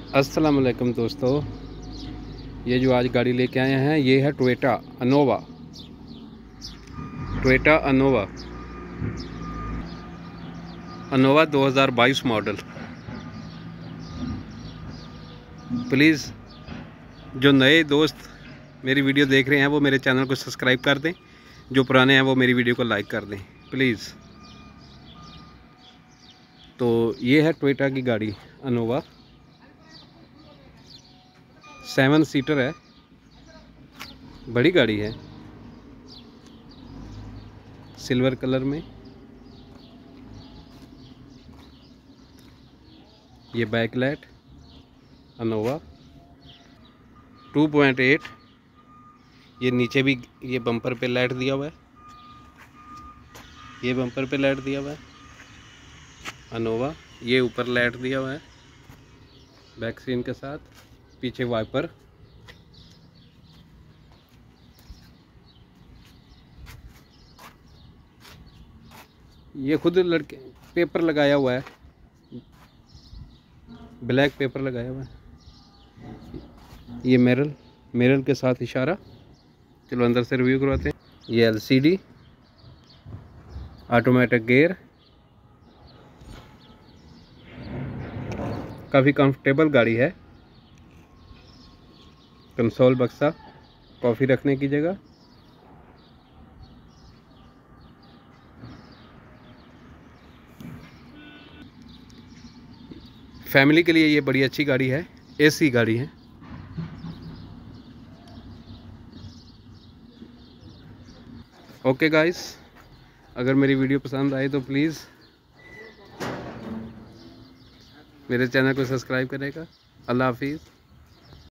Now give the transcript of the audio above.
अस्सलाम वालेकुम दोस्तों, ये जो आज गाड़ी लेके आए हैं ये है Toyota Innova. Toyota Innova 2022 model. Please जो नए दोस्त मेरी वीडियो देख रहे हैं वो मेरे चैनल को सब्सक्राइब कर दें, जो पुराने हैं वो मेरी वीडियो को लाइक कर दें प्लीज़। तो ये है टोयोटा की गाड़ी अनोवा, 7 सीटर है, बड़ी गाड़ी है, सिल्वर कलर में। ये बैक लाइट अनोवा 2.8। ये नीचे भी ये बम्पर पे लाइट दिया हुआ है, ये बम्पर पे लाइट दिया हुआ है अनोवा। ये ऊपर लाइट दिया हुआ है बैक स्क्रीन के साथ, पीछे वाइपर। ये खुद लड़के पेपर लगाया हुआ है, ब्लैक पेपर लगाया हुआ है। ये मिरर के साथ इशारा। चलो अंदर से रिव्यू करवाते हैं। ये एलसीडी, ऑटोमेटिक गियर, काफ़ी कंफर्टेबल गाड़ी है। कंसोल बक्सा, कॉफ़ी रखने की जगह। फैमिली के लिए ये बड़ी अच्छी गाड़ी है, एसी गाड़ी है। ओके गाइस, अगर मेरी वीडियो पसंद आए तो प्लीज़ मेरे चैनल को सब्सक्राइब करेगा। अल्लाह हाफिज़।